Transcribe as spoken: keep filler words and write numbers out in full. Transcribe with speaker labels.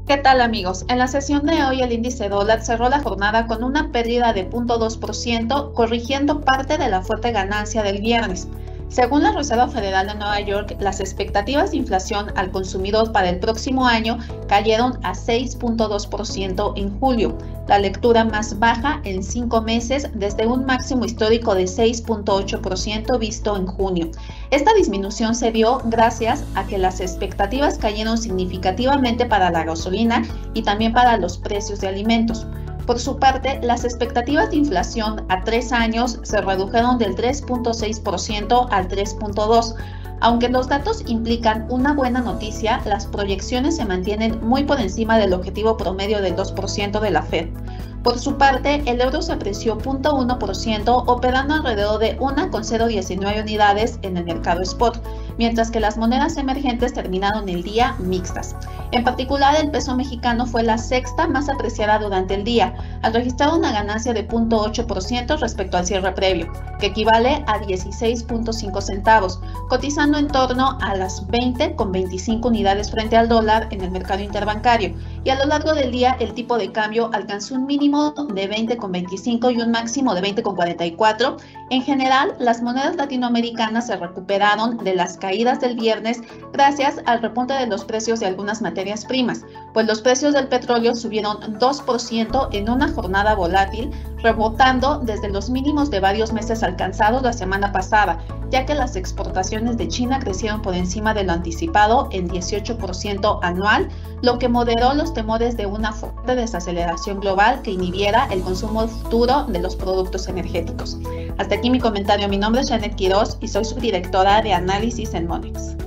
Speaker 1: ¿Qué tal, amigos? En la sesión de hoy el índice dólar cerró la jornada con una pérdida de cero punto dos por ciento, corrigiendo parte de la fuerte ganancia del viernes. Según la Reserva Federal de Nueva York, las expectativas de inflación al consumidor para el próximo año cayeron a seis punto dos por ciento en julio, la lectura más baja en cinco meses desde un máximo histórico de seis punto ocho por ciento visto en junio. Esta disminución se dio gracias a que las expectativas cayeron significativamente para la gasolina y también para los precios de alimentos. Por su parte, las expectativas de inflación a tres años se redujeron del tres punto seis por ciento al tres punto dos por ciento. Aunque los datos implican una buena noticia, las proyecciones se mantienen muy por encima del objetivo promedio del dos por ciento de la Fed. Por su parte, el euro se apreció cero punto uno por ciento, operando alrededor de uno coma cero diecinueve unidades en el mercado spot, mientras que las monedas emergentes terminaron el día mixtas. En particular, el peso mexicano fue la sexta más apreciada durante el día, al registrar una ganancia de cero punto ocho por ciento respecto al cierre previo, que equivale a dieciséis punto cinco centavos, cotizando en torno a las veinte con veinticinco unidades frente al dólar en el mercado interbancario, y a lo largo del día el tipo de cambio alcanzó un mínimo de veinte con veinticinco y un máximo de veinte con cuarenta y cuatro. En general, las monedas latinoamericanas se recuperaron de las caídas del viernes gracias al repunte de los precios de algunas materias primas, pues los precios del petróleo subieron dos por ciento en una jornada volátil, rebotando desde los mínimos de varios meses alcanzados la semana pasada, ya que las exportaciones de China crecieron por encima de lo anticipado en dieciocho por ciento anual, lo que moderó los temores de una fuerte desaceleración global que inhibiera el consumo futuro de los productos energéticos. Hasta aquí mi comentario. Mi nombre es Janet Quiroz y soy subdirectora de análisis en Monex.